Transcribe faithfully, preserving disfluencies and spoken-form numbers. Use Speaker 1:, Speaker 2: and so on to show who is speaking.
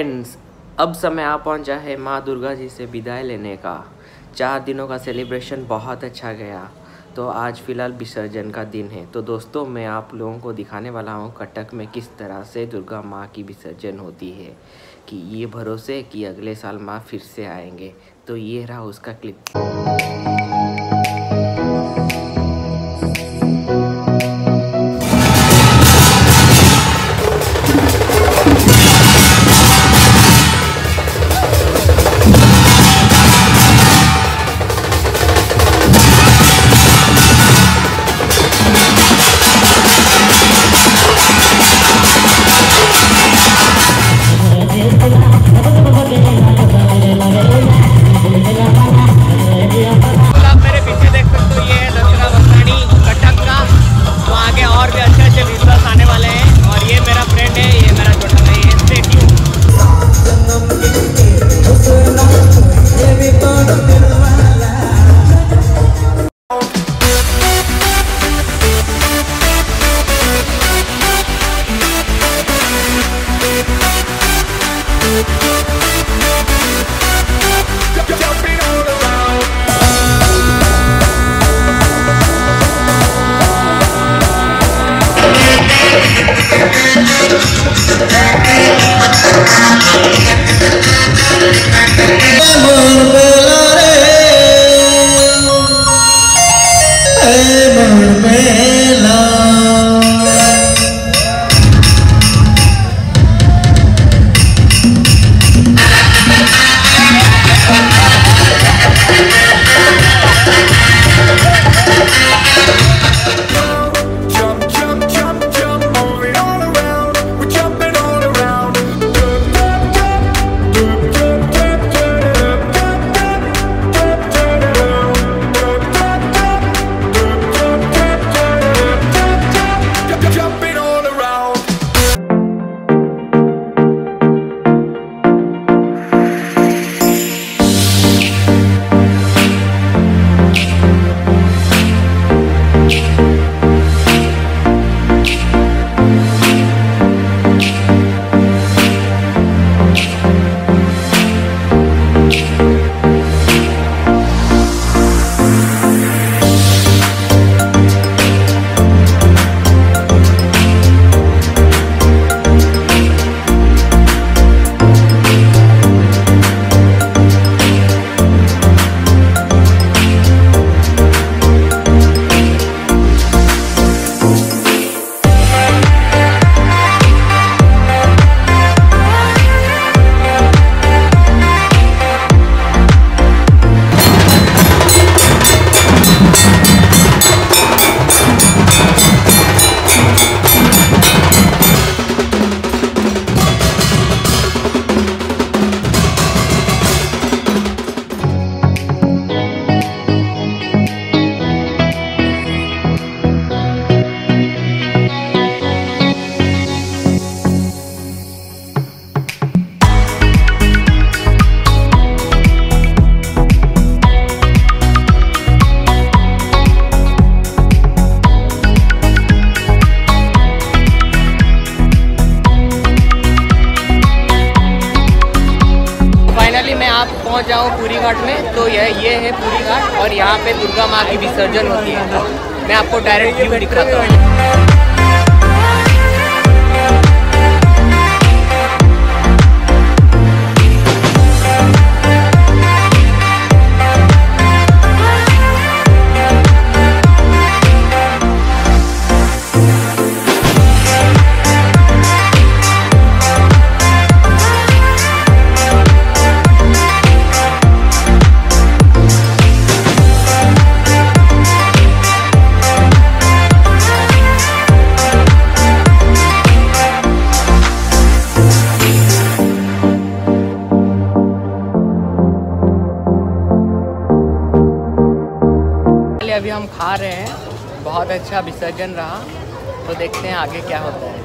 Speaker 1: Friends, अब समय आ पहुंचा है माँ दुर्गा जी से विदाई लेने का। चार दिनों का सेलिब्रेशन बहुत अच्छा गया, तो आज फ़िलहाल विसर्जन का दिन है। तो दोस्तों, मैं आप लोगों को दिखाने वाला हूँ कटक में किस तरह से दुर्गा माँ की विसर्जन होती है, कि ये भरोसे कि अगले साल माँ फिर से आएंगे। तो ये रहा उसका क्लिप। मेरे पीछे देख सकते हो, ये है दुर्गा वसानी कटक का। तो आगे और भी अच्छे अच्छे विजुअल्स आने वाले हैं। और ये मेरा फ्रेंड है, ये मेरा छोटा भाई है। Stay tuned. पहुंच जाऊँ पूरी घाट में। तो यह ये है पूरी घाट, और यहाँ पे दुर्गा माँ की विसर्जन होती है। तो मैं आपको डायरेक्ट व्यू दिखाता हूँ। अभी हम खा रहे हैं, बहुत अच्छा विसर्जन रहा। तो देखते हैं आगे क्या होता है।